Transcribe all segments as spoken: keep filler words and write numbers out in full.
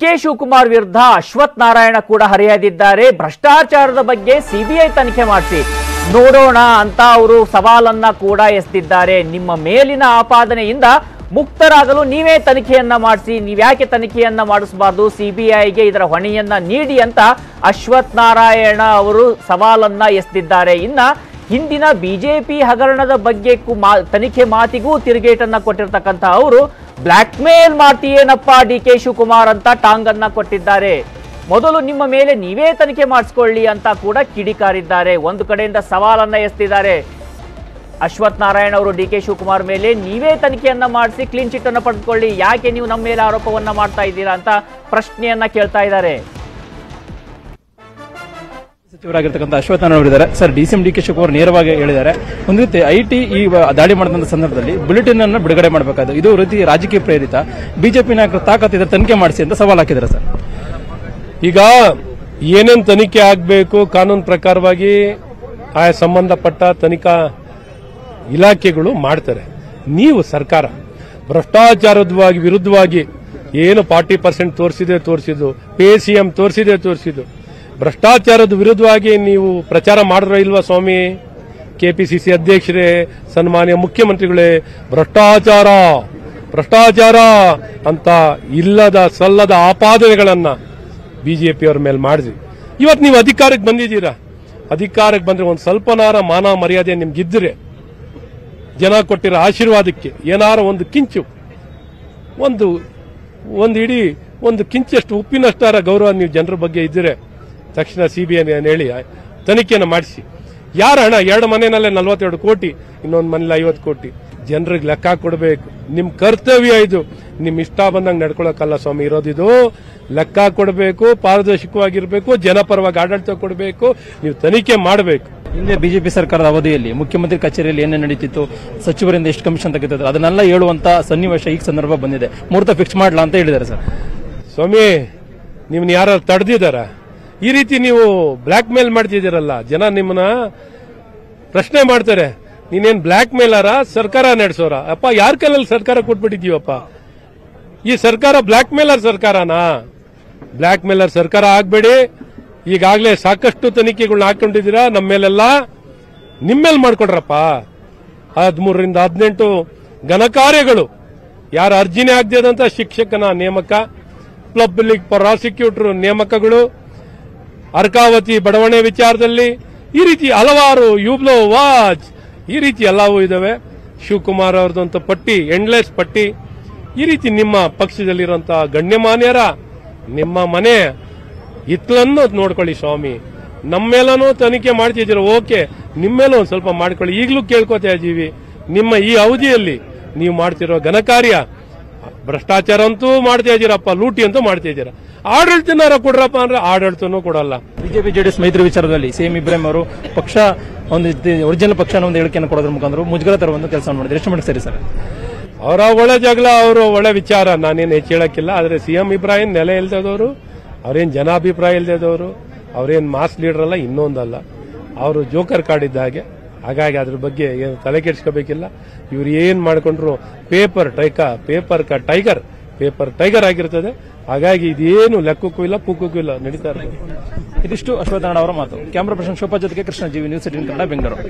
K Shivakumar ವಿರುದ್ಧ ಅಶ್ವಥ್ ನಾರಾಯಣ ಕೂಡ ಹರಿಹಾಯ್ದಿದ್ದಾರೆ. ಭ್ರಷ್ಟಾಚಾರದ ಬಗ್ಗೆ ಸಿಬಿಐ ತನಿಖೆ ಮಾಡಿಸಿ ನೋಡೋಣ ಅಂತ ಅವರು ಸವಾಲನ್ನ ಕೂಡ ಎಸೆದಿದ್ದಾರೆ. ನಿಮ್ಮ ಮೇಲಿನ ಆಪಾದನೆಯಿಂದ ಮುಕ್ತರಾಗಲು ನೀವೇ ತನಿಖೆಯನ್ನ ಮಾಡಿಸಿ, ನೀವ್ಯಾಕೆ ತನಿಖೆಯನ್ನ ಮಾಡಿಸಬಾರ್ದು, ಸಿಬಿಐಗೆ ಇದರ ಹೊಣೆಯನ್ನ ನೀಡಿ ಅಂತ ಅಶ್ವಥ್ ನಾರಾಯಣ ಅವರು ಸವಾಲನ್ನ ಎಸೆದಿದ್ದಾರೆ. ಇನ್ನ ಹಿಂದಿನ ಬಿಜೆಪಿ ಹಗರಣದ ಬಗ್ಗೆ ತನಿಖೆ ಮಾತಿಗೂ ತಿರುಗೇಟನ್ನ ಕೊಟ್ಟಿರ್ತಕ್ಕಂಥ ಅವರು ಬ್ಲಾಕ್ ಮೇಲ್ ಮಾಡ್ತೀಯೇನಪ್ಪ ಡಿ ಕೆ ಶಿವಕುಮಾರ್ ಅಂತ ಟಾಂಗನ್ನ ಕೊಟ್ಟಿದ್ದಾರೆ. ಮೊದಲು ನಿಮ್ಮ ಮೇಲೆ ನೀವೇ ತನಿಖೆ ಮಾಡಿಸ್ಕೊಳ್ಳಿ ಅಂತ ಕೂಡ ಕಿಡಿಕಾರಿದ್ದಾರೆ. ಒಂದು ಕಡೆಯಿಂದ ಸವಾಲನ್ನ ಎಸೆದಿದ್ದಾರೆ ಅಶ್ವಥ್ ನಾರಾಯಣ ಅವರು ಡಿ ಕೆ ಶಿವಕುಮಾರ್ ಮೇಲೆ, ನೀವೇ ತನಿಖೆಯನ್ನ ಮಾಡಿಸಿ ಕ್ಲೀನ್ ಚಿಟ್ ಅನ್ನ ಪಡೆದುಕೊಳ್ಳಿ, ಯಾಕೆ ನೀವು ನಮ್ಮ ಮೇಲೆ ಆರೋಪವನ್ನ ಮಾಡ್ತಾ ಇದ್ದೀರಾ ಅಂತ ಪ್ರಶ್ನೆಯನ್ನ ಕೇಳ್ತಾ ಇದ್ದಾರೆ. ಸಚಿವರಾಗಿರ್ತಕ್ಕಂಥ ಅಶ್ವಥ್ ನಾರಾಯಣ ಅವರಿದ್ದಾರೆ. Sir, D C M D K Shivakumar ನೇರವಾಗಿ ಹೇಳಿದ್ದಾರೆ, ಒಂದು ರೀತಿ ಐಟಿ ಈ ದಾಳಿ ಮಾಡಿದಂತ ಸಂದರ್ಭದಲ್ಲಿ ಬುಲೆಟಿನ್ ಅನ್ನು ಬಿಡುಗಡೆ ಮಾಡಬೇಕಾದ ಇದು ರೀತಿ ರಾಜಕೀಯ ಪ್ರೇರಿತ, ಬಿಜೆಪಿ ನಾಯಕರು ತಾಕತ್ತಿದ್ರೆ ತನಿಖೆ ಮಾಡಿಸಿ ಅಂತ ಸವಾಲು ಹಾಕಿದ್ದಾರೆ. ಸರ್, ಈಗ ಏನೇನು ತನಿಖೆ ಆಗಬೇಕು ಕಾನೂನು ಪ್ರಕಾರವಾಗಿ ಆಯಾ ಸಂಬಂಧಪಟ್ಟ ತನಿಖಾ ಇಲಾಖೆಗಳು ಮಾಡ್ತಾರೆ. ನೀವು ಸರ್ಕಾರ ಭ್ರಷ್ಟಾಚಾರದವಾಗಿ ವಿರುದ್ಧವಾಗಿ ಏನು ಫಾರ್ಟಿ ಪರ್ಸೆಂಟ್ ತೋರಿಸಿದೆ ತೋರಿಸಿದ್ದು, ಪೇ ಸಿಎಂ ತೋರಿಸಿದೆ ತೋರಿಸಿದ್ದು, ಭ್ರಷ್ಟಾಚಾರದ ವಿರುದ್ಧವಾಗಿ ನೀವು ಪ್ರಚಾರ ಮಾಡಿರೋ ಇಲ್ವಾ ಸ್ವಾಮಿ? ಕೆಪಿಸಿಸಿ ಅಧ್ಯಕ್ಷರೇ, ಸನ್ಮಾನ್ಯ ಮುಖ್ಯಮಂತ್ರಿಗಳೇ, ಭ್ರಷ್ಟಾಚಾರ ಭ್ರಷ್ಟಾಚಾರ ಅಂತ ಇಲ್ಲದ ಸಲ್ಲದ ಆಪಾದನೆಗಳನ್ನ ಬಿಜೆಪಿಯವರ ಮೇಲೆ ಮಾಡಿದ್ರಿ. ಇವತ್ತು ನೀವು ಅಧಿಕಾರಕ್ಕೆ ಬಂದಿದ್ದೀರಾ. ಅಧಿಕಾರಕ್ಕೆ ಬಂದ್ರೆ ಒಂದು ಸ್ವಲ್ಪನಾರ ಮಾನ ಮರ್ಯಾದೆ ನಿಮ್ಗಿದ್ರೆ, ಜನ ಕೊಟ್ಟಿರೋ ಆಶೀರ್ವಾದಕ್ಕೆ ಏನಾರ ಒಂದು ಕಿಂಚು, ಒಂದು ಒಂದು ಇಡೀ ಒಂದು ಕಿಂಚಷ್ಟು ಉಪ್ಪಿನಷ್ಟಾರ ಗೌರವ ನೀವು ಜನರ ಬಗ್ಗೆ ಇದ್ದರೆ ತಕ್ಷಣ ಸಿಬಿಐ ಹೇಳಿ ತನಿಖೆಯನ್ನು ಮಾಡಿಸಿ. ಯಾರ ಹಣ? ಎರಡು ಮನೆಯಲ್ಲೇ ನಲವತ್ತೆರಡು ಕೋಟಿ, ಇನ್ನೊಂದು ಮನೇಲಿ ಐವತ್ತು ಕೋಟಿ. ಜನರಿಗೆ ಲೆಕ್ಕ ಕೊಡಬೇಕು. ನಿಮ್ಮ ಕರ್ತವ್ಯ ಇದು. ನಿಮ್ ಇಷ್ಟ ಬಂದಂಗೆ ನಡ್ಕೊಳಕ್ಕಲ್ಲ ಸ್ವಾಮಿ ಇರೋದಿದು. ಲೆಕ್ಕ ಕೊಡಬೇಕು, ಪಾರದರ್ಶಕವಾಗಿರ್ಬೇಕು, ಜನಪರವಾಗಿ ಆಡಳಿತ ಕೊಡಬೇಕು, ನೀವು ತನಿಖೆ ಮಾಡಬೇಕು. ಹಿಂದೆ ಬಿಜೆಪಿ ಸರ್ಕಾರದ ಅವಧಿಯಲ್ಲಿ ಮುಖ್ಯಮಂತ್ರಿ ಕಚೇರಿಯಲ್ಲಿ ಏನೇನು ನಡೀತಿತ್ತು, ಸಚಿವರಿಂದ ಎಷ್ಟು ಕಮಿಷನ್ ತೆಗೆದಿತ್ತು, ಅದನ್ನೆಲ್ಲ ಹೇಳುವಂತ ಸನ್ನಿವೇಶ ಈಗ ಸಂದರ್ಭ ಬಂದಿದೆ. ಮುಹೂರ್ತ ಫಿಕ್ಸ್ ಮಾಡಲಾ ಅಂತ ಹೇಳಿದ್ದಾರೆ. ಸರ್, ಸ್ವಾಮಿ, ನಿಮ್ನ ಯಾರು ತಡೆದಿದ್ದಾರ? ಈ ರೀತಿ ನೀವು ಬ್ಲಾಕ್ ಮೇಲ್ ಮಾಡ್ತಿದ್ದೀರಲ್ಲ, ಜನ ನಿಮ್ಮನ್ನ ಪ್ರಶ್ನೆ ಮಾಡ್ತಾರೆ. ನೀನೇನ್ ಬ್ಲಾಕ್ ಮೇಲರ ಸರ್ಕಾರ ನಡೆಸೋರ? ಅಪ್ಪ, ಯಾರ ಕೈಯಲ್ಲಿ ಸರ್ಕಾರ ಕೊಟ್ಬಿಟ್ಟಿದೀವಪ್ಪ? ಈ ಸರ್ಕಾರ ಬ್ಲಾಕ್ ಮೇಲರ್ ಸರ್ಕಾರನಾ? ಬ್ಲಾಕ್ ಮೇಲರ್ ಸರ್ಕಾರ ಆಗ್ಬೇಡಿ. ಈಗಾಗಲೇ ಸಾಕಷ್ಟು ತನಿಖೆಗಳನ್ನ ಹಾಕೊಂಡಿದ್ದೀರಾ ನಮ್ಮ ಮೇಲೆಲ್ಲ. ನಿಮ್ಮೇಲೆ ಮಾಡ್ಕೊಡ್ರಪ್ಪ. ಹದಿಮೂರರಿಂದ ಹದಿನೆಂಟು ಘನಕಾರ್ಯಗಳು, ಯಾರ ಅರ್ಜಿನೇ ಆಗದಂತ ಶಿಕ್ಷಕನ ನೇಮಕ, ಪಬ್ಲಿಕ್ ಪ್ರಾಸಿಕ್ಯೂಟರ್ ನೇಮಕಗಳು, ಅರ್ಕಾವತಿ ಬಡಾವಣೆ ವಿಚಾರದಲ್ಲಿ ಈ ರೀತಿ ಹಲವಾರು, ಯೂಬ್ಲೋ ವಾಚ್, ಈ ರೀತಿ ಎಲ್ಲವೂ ಇದಾವೆ. ಶಿವಕುಮಾರ್ ಅವ್ರದಂತ ಪಟ್ಟಿ, ಎಂಡ್ಲೆಸ್ ಪಟ್ಟಿ. ಈ ರೀತಿ ನಿಮ್ಮ ಪಕ್ಷದಲ್ಲಿರುವಂತಹ ಗಣ್ಯಮಾನ್ಯರ ನಿಮ್ಮ ಮನೆ ಹಿತ್ತಲನ್ನು ನೋಡ್ಕೊಳ್ಳಿ ಸ್ವಾಮಿ. ನಮ್ಮ ಮೇಲೂ ತನಿಖೆ ಮಾಡ್ತಿದ್ದೀರ, ಓಕೆ, ನಿಮ್ಮ ಮೇಲೂ ಒಂದು ಸ್ವಲ್ಪ ಮಾಡ್ಕೊಳ್ಳಿ. ಈಗಲೂ ಕೇಳ್ಕೊತಾ ಇದ್ದೀವಿ, ನಿಮ್ಮ ಈ ಅವಧಿಯಲ್ಲಿ ನೀವು ಮಾಡ್ತಿರೋ ಘನಕಾರ್ಯ, ಭ್ರಷ್ಟಾಚಾರ ಅಂತೂ ಮಾಡ್ತಾ ಇದ್ದೀರಪ್ಪ, ಲೂಟಿ ಅಂತೂ ಮಾಡ್ತಾ ಇದ್ದೀರಾ. ಆಡಳಿತನಾರ ಕೊಡ್ರಪ್ಪ ಅಂದ್ರೆ ಆಡಳಿತನೂ ಕೊಡಲ್ಲ. ಬಿಜೆಪಿ ಜೆಡಿಎಸ್ ಮೈತ್ರಿ ವಿಚಾರದಲ್ಲಿ ಸಿಎಂ ಇಬ್ರಾಹಿಂ ಅವರು ಪಕ್ಷ ಒಂದು ಒರಿಜಿನಲ್ ಪಕ್ಷ ಒಂದು ಹೇಳಿಕೆಯನ್ನು ಕೊಡೋದ್ರ ಮುಖಾಂತರ ಮುಜುಗರ ತರುವಂತ ಕೆಲಸ ಮಾಡಿದ್ರೆ ಎಷ್ಟು ಮಾಡಿ ಸರಿ? ಸರ್, ಅವರ ಒಳ್ಳೆ ಜಗಳ, ಅವರು ಒಳ್ಳೆ ವಿಚಾರ, ನಾನೇನು ಹೆಚ್ಚು ಹೇಳಕ್ಕಿಲ್ಲ. ಆದ್ರೆ ಸಿಎಂ ಇಬ್ರಾಹಿಂ ನೆಲೆ ಇಲ್ದದವರು, ಅವ್ರೇನ್ ಜನಾಭಿಪ್ರಾಯ ಇಲ್ದದವರು, ಅವ್ರೇನ್ ಮಾಸ್ ಲೀಡರ್ ಅಲ್ಲ, ಇನ್ನೊಂದಲ್ಲ. ಅವರು ಜೋಕರ್ ಕಾರ್ಡ್ ಇದ್ದ ಹಾಗೆ. ಹಾಗಾಗಿ ಅದ್ರ ಬಗ್ಗೆ ಏನು ತಲೆ ಕೆಡಿಸ್ಕೋಬೇಕಿಲ್ಲ. ಇವ್ರು ಏನ್ ಮಾಡ್ಕೊಂಡ್ರು ಪೇಪರ್ ಟೈಕ ಪೇಪರ್ ಕ ಟೈಗರ್ ಪೇಪರ್ ಟೈಗರ್ ಆಗಿರ್ತದೆ. ಹಾಗಾಗಿ ಇದೇನು ಲೆಕ್ಕಕ್ಕೂ ಇಲ್ಲ, ಪೂಕ್ಕೂ ಇಲ್ಲ, ನಡೀತಾ ಇರ್ತದೆ. ಇದಿಷ್ಟು ಅಶ್ವಥ್ ನಾರಾಯಣ ಅವರ ಮಾತು. ಕ್ಯಾಮರಾ ಪರ್ಸನ್ ಶೋಭಾ ಜೊತೆಗೆ ಕೃಷ್ಣ ಜೀವಿ, ನ್ಯೂಸ್ ಏಟೀನ್ ಕನ್ನಡ, ಬೆಂಗಳೂರು.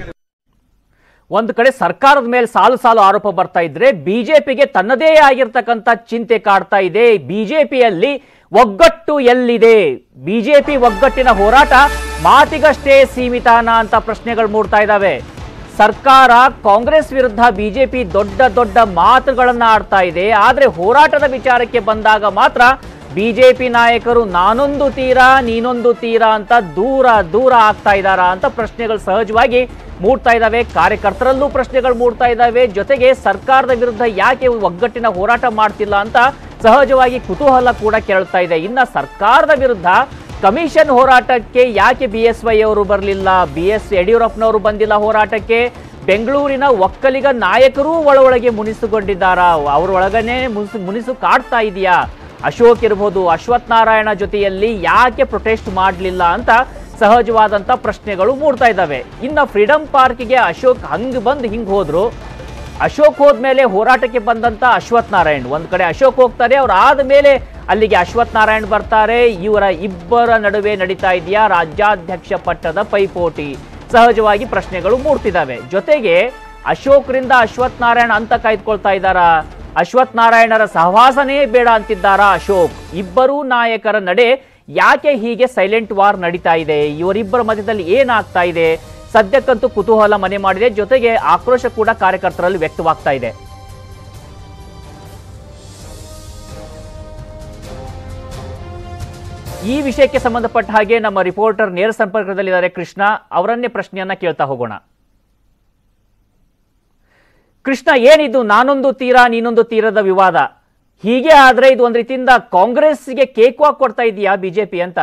ಒಂದು ಕಡೆ ಸರ್ಕಾರದ ಮೇಲೆ ಸಾಲು ಸಾಲು ಆರೋಪ ಬರ್ತಾ ಇದ್ರೆ ಬಿಜೆಪಿಗೆ ತನ್ನದೇ ಆಗಿರ್ತಕ್ಕಂಥ ಚಿಂತೆ ಕಾಡ್ತಾ ಇದೆ. ಬಿಜೆಪಿಯಲ್ಲಿ ಒಗ್ಗಟ್ಟು ಎಲ್ಲಿದೆ? ಬಿಜೆಪಿ ಒಗ್ಗಟ್ಟಿನ ಹೋರಾಟ ಮಾತಿಗಷ್ಟೇ ಸೀಮಿತಾನ ಅಂತ ಪ್ರಶ್ನೆಗಳು ಮೂಡ್ತಾ ಇದ್ದಾವೆ. ಸರ್ಕಾರ ಕಾಂಗ್ರೆಸ್ ವಿರುದ್ಧ ಬಿಜೆಪಿ ದೊಡ್ಡ ದೊಡ್ಡ ಮಾತುಗಳನ್ನ ಆಡ್ತಾ ಇದೆ. ಆದ್ರೆ ಹೋರಾಟದ ವಿಚಾರಕ್ಕೆ ಬಂದಾಗ ಮಾತ್ರ ಬಿಜೆಪಿ ನಾಯಕರು ನಾನೊಂದು ತೀರಾ ನೀನೊಂದು ತೀರಾ ಅಂತ ದೂರ ದೂರ ಆಗ್ತಾ ಇದ್ದಾರಾ ಅಂತ ಪ್ರಶ್ನೆಗಳು ಸಹಜವಾಗಿ ಮೂಡ್ತಾ ಇದ್ದಾವೆ. ಕಾರ್ಯಕರ್ತರಲ್ಲೂ ಪ್ರಶ್ನೆಗಳು ಮೂಡ್ತಾ ಇದ್ದಾವೆ. ಜೊತೆಗೆ ಸರ್ಕಾರದ ವಿರುದ್ಧ ಯಾಕೆ ಒಗ್ಗಟ್ಟಿನ ಹೋರಾಟ ಮಾಡ್ತಿಲ್ಲ ಅಂತ ಸಹಜವಾಗಿ ಕುತೂಹಲ ಕೂಡ ಕೇಳ್ತಾ ಇದೆ. ಇನ್ನ ಸರ್ಕಾರದ ವಿರುದ್ಧ ಕಮಿಷನ್ ಹೋರಾಟಕ್ಕೆ ಯಾಕೆ ಬಿ ಎಸ್ ವೈ ಅವರು ಬರಲಿಲ್ಲ, ಬಿ ಎಸ್ ಯಡಿಯೂರಪ್ಪನವರು ಬಂದಿಲ್ಲ ಹೋರಾಟಕ್ಕೆ? ಬೆಂಗಳೂರಿನ ಒಕ್ಕಲಿಗ ನಾಯಕರೂ ಒಳೊಳಗೆ ಮುನಿಸಿಕೊಂಡಿದ್ದಾರಾ? ಅವ್ರ ಒಳಗನೆ ಮುನಿಸು ಮುನಿಸು ಕಾಡ್ತಾ ಇದೆಯಾ? ಅಶೋಕ್ ಇರಬಹುದು, ಅಶ್ವಥ್ ನಾರಾಯಣ ಜೊತೆಯಲ್ಲಿ ಯಾಕೆ ಪ್ರೊಟೆಸ್ಟ್ ಮಾಡಲಿಲ್ಲ ಅಂತ ಸಹಜವಾದಂತ ಪ್ರಶ್ನೆಗಳು ಮೂಡ್ತಾ ಇದ್ದಾವೆ. ಇನ್ನ ಫ್ರೀಡಂ ಪಾರ್ಕ್ಗೆ ಅಶೋಕ್ ಹಂಗ್ ಬಂದು ಹಿಂಗ್ ಹೋದ್ರು. ಅಶೋಕ್ ಹೋದ್ಮೇಲೆ ಹೋರಾಟಕ್ಕೆ ಬಂದಂತ ಅಶ್ವಥ್ ನಾರಾಯಣ್, ಒಂದ್ ಕಡೆ ಅಶೋಕ್ ಹೋಗ್ತಾರೆ, ಅವ್ರು ಆದ್ಮೇಲೆ ಅಲ್ಲಿಗೆ ಅಶ್ವಥ್ ನಾರಾಯಣ್ ಬರ್ತಾರೆ. ಇವರ ಇಬ್ಬರ ನಡುವೆ ನಡೀತಾ ಇದೆಯಾ ರಾಜ್ಯಾಧ್ಯಕ್ಷ ಪಟ್ಟದ ಪೈಪೋಟಿ? ಸಹಜವಾಗಿ ಪ್ರಶ್ನೆಗಳು ಮೂಡ್ತಿದ್ದಾವೆ. ಜೊತೆಗೆ ಅಶೋಕ್ರಿಂದ ಅಶ್ವಥ್ ನಾರಾಯಣ್ ಅಂತ ಕಾಯ್ದುಕೊಳ್ತಾ ಇದ್ದಾರಾ? ಅಶ್ವಥ್ ನಾರಾಯಣರ ಸಹವಾಸನೇ ಬೇಡ ಅಂತಿದ್ದಾರಾ ಅಶೋಕ್? ಇಬ್ಬರೂ ನಾಯಕರ ನಡೆ ಯಾಕೆ ಹೀಗೆ ಸೈಲೆಂಟ್ ವಾರ್ ನಡೀತಾ ಇದೆ? ಇವರಿಬ್ಬರ ಮಧ್ಯದಲ್ಲಿ ಏನಾಗ್ತಾ ಇದೆ? ಸದ್ಯಕ್ಕಂತೂ ಕುತೂಹಲ ಮನೆ ಮಾಡಿದೆ. ಜೊತೆಗೆ ಆಕ್ರೋಶ ಕೂಡ ಕಾರ್ಯಕರ್ತರಲ್ಲಿ ವ್ಯಕ್ತವಾಗ್ತಾ ಇದೆ. ಈ ವಿಷಯಕ್ಕೆ ಸಂಬಂಧಪಟ್ಟ ಹಾಗೆ ನಮ್ಮ ರಿಪೋರ್ಟರ್ ನೇರ ಸಂಪರ್ಕದಲ್ಲಿದ್ದಾರೆ ಕೃಷ್ಣ. ಅವರನ್ನೇ ಪ್ರಶ್ನೆಯನ್ನ ಕೇಳ್ತಾ ಹೋಗೋಣ. ಕೃಷ್ಣ, ಏನಿದು ನಾನೊಂದು ತೀರ ನೀನೊಂದು ತೀರದ ವಿವಾದ? ಹೀಗೆ ಆದ್ರೆ ಇದು ಒಂದ್ ರೀತಿಯಿಂದ ಕಾಂಗ್ರೆಸ್ಗೆ ಕೇಕ್ ವಾಕ್ ಕೊಡ್ತಾ ಇದೆಯಾ ಬಿಜೆಪಿ ಅಂತ?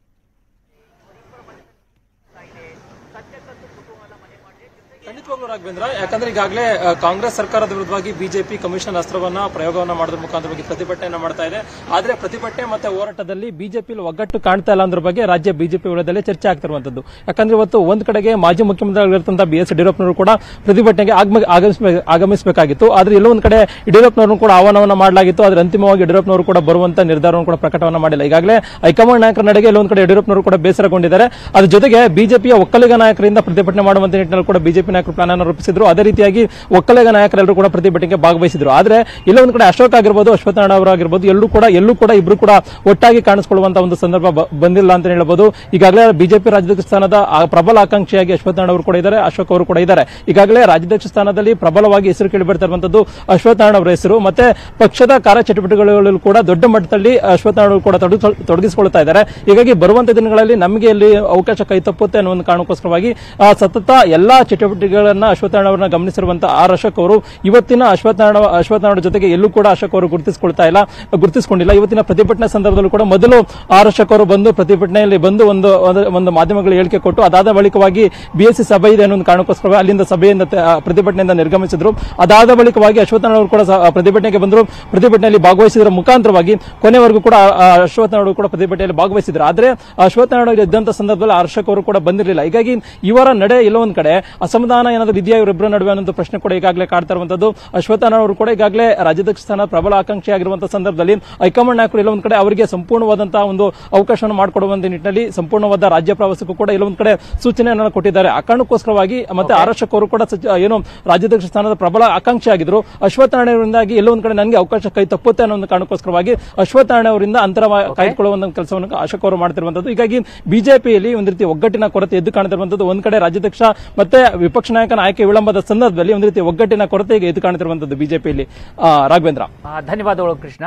ಖಂಡಿತವಾಗ್ಲೂ ರಾಘವೇಂದ್ರ, ಯಾಕಂದ್ರೆ ಈಗಾಗಲೇ ಕಾಂಗ್ರೆಸ್ ಸರ್ಕಾರದ ವಿರುದ್ಧವಾಗಿ ಬಿಜೆಪಿ ಕಮಿಷನ್ ಅಸ್ತ್ರವನ್ನ ಪ್ರಯೋಗವನ್ನ ಮಾಡೋದ್ರ ಮುಖಾಂತರವಾಗಿ ಪ್ರತಿಭಟನೆಯನ್ನ ಮಾಡ್ತಾ ಇದೆ. ಆದ್ರೆ ಪ್ರತಿಭಟನೆ ಮತ್ತೆ ಹೋರಾಟದಲ್ಲಿ ಬಿಜೆಪಿ ಒಗ್ಗಟ್ಟು ಕಾಣ್ತಾ ಇಲ್ಲ ಅನ್ನೋದ್ರ ಬಗ್ಗೆ ರಾಜ್ಯ ಬಿಜೆಪಿ ವಲಯದಲ್ಲಿ ಚರ್ಚೆ ಆಗ್ತಿರುವಂತದ್ದು. ಯಾಕಂದ್ರೆ ಇವತ್ತು ಒಂದ್ ಕಡೆಗೆ ಮಾಜಿ ಮುಖ್ಯಮಂತ್ರಿಗಳಿರ್ತಂತ ಬಿ ಎಸ್ ಯಡಿಯೂರಪ್ಪನವರು ಕೂಡ ಪ್ರತಿಭಟನೆಗೆ ಆಗಮಿಸಬೇಕಾಗಿತ್ತು. ಆದ್ರೆ ಎಲ್ಲೊಂದ್ ಕಡೆ ಯಡಿಯೂರಪ್ಪನವರು ಕೂಡ ಆಹ್ವಾನವನ್ನ ಮಾಡಲಾಗಿತ್ತು. ಆದ್ರೆ ಅಂತಿಮವಾಗಿ ಯಡಿಯೂರಪ್ಪನವರು ಕೂಡ ಬರುವಂತ ನಿರ್ಧಾರವನ್ನು ಕೂಡ ಪ್ರಕಟವನ್ನ ಮಾಡಿಲ್ಲ. ಈಗಾಗಲೇ ಹೈಕಮಾಂಡ್ ನಾಯಕರ ನಡೆಗೆ ಎಲ್ಲೊಂದ್ ಕಡೆ ಯಡಿಯೂರಪ್ಪನವರು ಕೂಡ ಬೇಸರಗೊಂಡಿದ್ದಾರೆ. ಅದ್ರ ಜೊತೆಗೆ ಬಿಜೆಪಿಯ ಒಕ್ಕಲಿಗ ನಾಯಕರಿಂದ ಪ್ರತಿಭಟನೆ ಮಾಡುವಂತ ನಿಟ್ಟಿನಲ್ಲಿ ಕೂಡ ಬಿಜೆಪಿ ನಾಯಕರು ಪ್ಲಾನ್ ಅನ್ನು ರೂಪಿಸಿದ್ರು. ಅದೇ ರೀತಿಯಾಗಿ ಒಕ್ಕಲಿಗ ನಾಯಕರೆಲ್ಲರೂ ಕೂಡ ಪ್ರತಿಭಟನೆಗೆ ಭಾಗವಹಿಸಿದ್ರು. ಆದ್ರೆ ಇಲ್ಲ ಒಂದ್ ಕಡೆ ಅಶೋಕ್ ಆಗಿರ್ಬೋದು, ಅಶ್ವಥ್ ನಾರಾಯಣ ಅವರಾಗಿರ್ಬೋದು, ಎಲ್ಲೂ ಕೂಡ ಎಲ್ಲೂ ಕೂಡ ಇಬ್ರು ಕೂಡ ಒಟ್ಟಾಗಿ ಕಾಣಿಸಿಕೊಳ್ಳುವಂತಹ ಒಂದು ಸಂದರ್ಭ ಬಂದಿಲ್ಲ ಅಂತ ಹೇಳಬಹುದು. ಈಗಾಗಲೇ ಬಿಜೆಪಿ ರಾಜ್ಯಾಧ್ಯಕ್ಷ ಸ್ಥಾನದ ಪ್ರಬಲ ಆಕಾಂಕ್ಷಿಯಾಗಿ ಅಶ್ವಥ್ ನಾರಾಯಣ ಅವರು ಕೂಡ ಇದ್ದಾರೆ, ಅಶೋಕ್ ಅವರು ಕೂಡ ಇದ್ದಾರೆ. ಈಗಾಗಲೇ ರಾಜ್ಯಾಧ್ಯಕ್ಷ ಸ್ಥಾನದಲ್ಲಿ ಪ್ರಬಲವಾಗಿ ಹೆಸರು ಕೇಳಿ ಬರ್ತಾ ಇರುವಂತದ್ದು ಅಶ್ವಥ್ ನಾರಾಯಣ ಅವರ ಹೆಸರು. ಮತ್ತೆ ಪಕ್ಷದ ಕಾರ್ಯಚಟುವಟಿಕೆಗಳಲ್ಲೂ ಕೂಡ ದೊಡ್ಡ ಮಟ್ಟದಲ್ಲಿ ಅಶ್ವಥ್ ನಾರಾಯಣ ಅವರು ಕೂಡ ತೊಡಗಿಸಿಕೊಳ್ತಾ ಇದ್ದಾರೆ. ಹೀಗಾಗಿ ಬರುವಂತಹ ದಿನಗಳಲ್ಲಿ ನಮಗೆ ಇಲ್ಲಿ ಅವಕಾಶ ಕೈ ತಪ್ಪುತ್ತೆ ಅನ್ನೋ ಒಂದು ಕಾರಣಕ್ಕೋಸ್ಕರವಾಗಿ ಸತತ ಎಲ್ಲಾ ಚಟುವಟಿಕೆಗಳನ್ನ ಅಶ್ವಥ್ ನಾರಾಯಣ ಅವರನ್ನ ಗಮನಿಸಿರುವಂತಹ ಆರ್ ಅಶೋಕ್ ಅವರು ಇವತ್ತಿನ ಅಶ್ವಥ್ ನಾರಾಯಣ ಅಶ್ವಥ್ ನಾರಾಯಣ ಜೊತೆಗೆ ಎಲ್ಲೂ ಕೂಡ ಅಶೋಕ್ ಅವರು ಗುರುತಿಸಿಕೊಳ್ತಾ ಇಲ್ಲ ಗುರುತಿಸಿಕೊಂಡಿಲ್ಲ. ಇವತ್ತಿನ ಪ್ರತಿಭಟನೆ ಸಂದರ್ಭದಲ್ಲೂ ಕೂಡ ಮೊದಲು ಆರ್ ಅಶೋಕ್ ಅವರು ಬಂದು ಪ್ರತಿಭಟನೆಯಲ್ಲಿ ಬಂದು ಒಂದು ಒಂದು ಮಾಧ್ಯಮಗಳ ಹೇಳಿಕೆ ಕೊಟ್ಟು ಅದಾದ ಬಳಿಕವಾಗಿ ಬಿಎಸ್ಸಿ ಸಭೆ ಇದೆ ಅನ್ನೋ ಒಂದು ಕಾರಣಕ್ಕೋಸ್ಕರ ಅಲ್ಲಿಂದ ಸಭೆಯಿಂದ ಪ್ರತಿಭಟನೆಯಿಂದ ನಿರ್ಗಮಿಸಿದ್ರು. ಅದಾದ ಬಳಿಕವಾಗಿ ಅಶ್ವಥ್ ನಾರಾಯಣ ಅವರು ಕೂಡ ಪ್ರತಿಭಟನೆಗೆ ಬಂದರು. ಪ್ರತಿಭಟನೆಯಲ್ಲಿ ಭಾಗವಹಿಸಿದ್ರ ಮುಖಾಂತರವಾಗಿ ಕೊನೆವರೆಗೂ ಕೂಡ ಅಶ್ವಥ್ ನಾರಾಯಣ ಕೂಡ ಪ್ರತಿಭಟನೆಯಲ್ಲಿ ಭಾಗವಹಿಸಿದ್ರು. ಆದ್ರೆ ಅಶ್ವಥ್ ನಾರಾಯಣ ಇದ್ದಂತ ಸಂದರ್ಭದಲ್ಲಿ ಆರ್ ಅಶೋಕ್ ಅವರು ಕೂಡ ಬಂದಿರಲಿಲ್ಲ. ಹೀಗಾಗಿ ಇವರ ನಡೆ ಎಲ್ಲೋ ಒಂದ್ ಕಡೆ ಅಸಮಾಧಾನ ಏನಾದರೂ ಇದೆಯಾ ಇವರಿಬ್ಬರ ನಡುವೆ ಅನ್ನೋ ಪ್ರಶ್ನೆ ಕೂಡ ಈಗಾಗಲೇ ಕಾಡ್ತಾ ಇರುವಂತದ್ದು. ಅಶ್ವಥ್ ನಾರಾಯಣ ಅವರು ಕೂಡ ಈಗಾಗಲೇ ರಾಜ್ಯಾಧ್ಯಕ್ಷ ಸ್ಥಾನ ಪ್ರಬಲ ಆಕಾಂಕ್ಷಿ ಆಗಿರುವಂತಹ ಸಂದರ್ಭದಲ್ಲಿ ಹೈಕಮಾಂಡ್ ನಾಯಕರು ಎಲ್ಲ ಒಂದ್ ಕಡೆ ಅವರಿಗೆ ಸಂಪೂರ್ಣವಾದಂತಹ ಒಂದು ಅವಕಾಶವನ್ನು ಮಾಡಿಕೊಡುವಂತ ನಿಟ್ಟಿನಲ್ಲಿ ಸಂಪೂರ್ಣವಾದ ರಾಜ್ಯ ಪ್ರವಾಸಕ್ಕೂ ಕೂಡ ಎಲ್ಲ ಒಂದ್ ಕಡೆ ಸೂಚನೆಯನ್ನು ಕೊಟ್ಟಿದ್ದಾರೆ. ಆ ಕಾರಣಕ್ಕೋಸ್ಕರವಾಗಿ ಮತ್ತೆ ಆರ್ ಅಶೋಕ್ ಅವರು ಕೂಡ ಏನು ರಾಜ್ಯಾಧ್ಯಕ್ಷ ಸ್ಥಾನದ ಪ್ರಬಲ ಆಕಾಂಕ್ಷಿ ಆಗಿದ್ರು. ಅಶ್ವಥ್ ನಾರಾಯಣ ಅವರಿಂದಾಗಿ ಎಲ್ಲ ಒಂದ್ ಕಡೆ ನನಗೆ ಅವಕಾಶ ಕೈ ತಪ್ಪುತ್ತೆ ಅನ್ನೋ ಒಂದು ಕಾರಣಕ್ಕೋಸ್ಕರವಾಗಿ ಅಶ್ವಥ್ ನಾರಾಯಣ ಅವರಿಂದ ಅಂತರ ಕಾಯ್ದುಕೊಳ್ಳುವ ಕೆಲಸವನ್ನು ಅಶೋಕ್ ಅವರು ಮಾಡ್ತಿರುವಂತದ್ದು. ಹೀಗಾಗಿ ಬಿಜೆಪಿಯಲ್ಲಿ ಒಂದ್ ರೀತಿ ಒಗ್ಗಟ್ಟಿನ ಕೊರತೆ ಎದ್ದು ಕಾಣ್ತಿರುವಂತದ್ದು. ಒಂದ್ ಕಡೆ ರಾಜ್ಯಾಧ್ಯಕ್ಷ ಮತ್ತೆ ವಿಪಕ್ಷ ನಾಯಕನ ಆಯ್ಕೆ ವಿಳಂಬದ ಸಂದರ್ಭದಲ್ಲಿ ಒಂದು ರೀತಿ ಒಗ್ಗಟ್ಟಿನ ಕೊರತೆ ಎದ್ದು ಕಾಣ್ತಿರುವಂತದ್ದು ಬಿಜೆಪಿಯಲ್ಲಿ. ರಾಘವೇಂದ್ರ, ಧನ್ಯವಾದಗಳು ಕೃಷ್ಣ.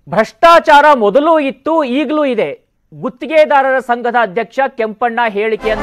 ಭ್ರಷ್ಟಾಚಾರ ಮೊದಲು ಇತ್ತು, ಈಗಲೂ ಇದೆ. ಗುತ್ತಿಗೆದಾರರ ಸಂಘದ ಅಧ್ಯಕ್ಷ ಕೆಂಪಣ್ಣ ಹೇಳಿಕೆಯನ್ನು